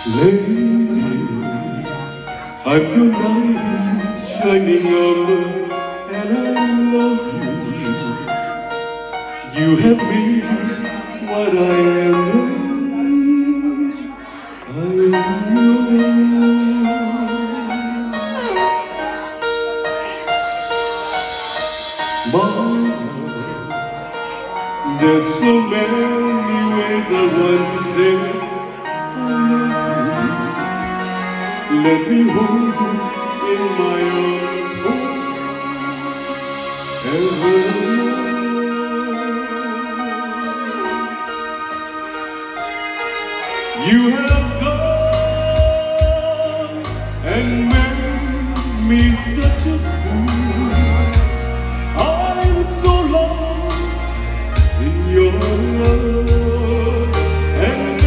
Lady, I'm your knight, shining armor, and I love you. You have been what I am now. I am yours. Mama, there's so many ways I want to say I love you. Let me hold you in my arms forever. You have gone and made me such a fool. I'm so lost in your love, and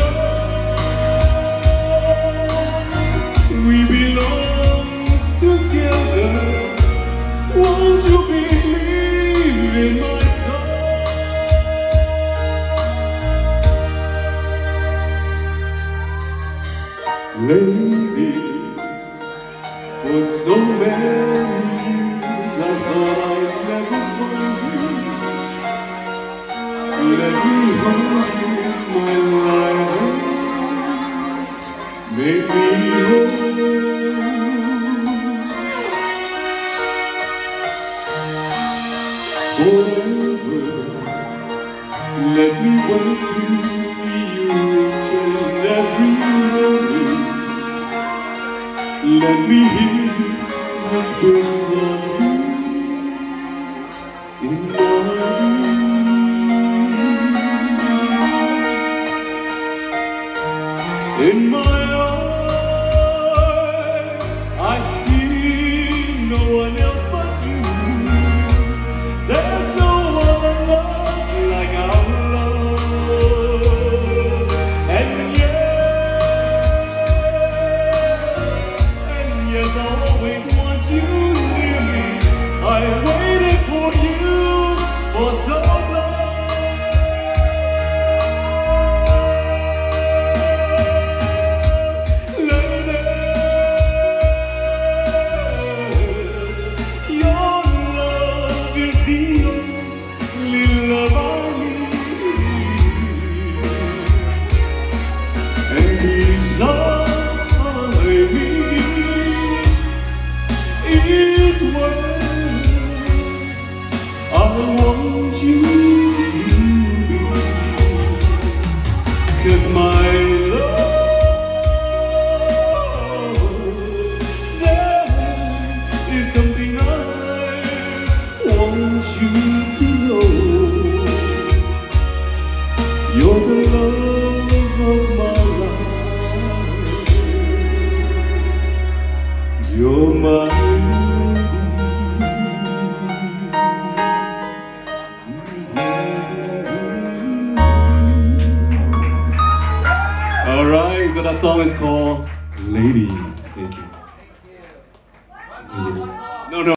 we belong together. Won't you believe in my song? Lady, for so many years I thought I'd never find you. Let me hold you, my life. Make me whole. Forever, let me wait to see you each and every morning. Let me hear you whisper softly in my ear. In my eyes, I see no one else but you. There's no other love like our love. And yes, I always want you near me. I waited for you for so long. Lady, your love is the only love I need. And each time is what I want you to be. 'Cause my love, there is something I want you to know. You're the love of my life. You're my Alright, so that song is called Lady.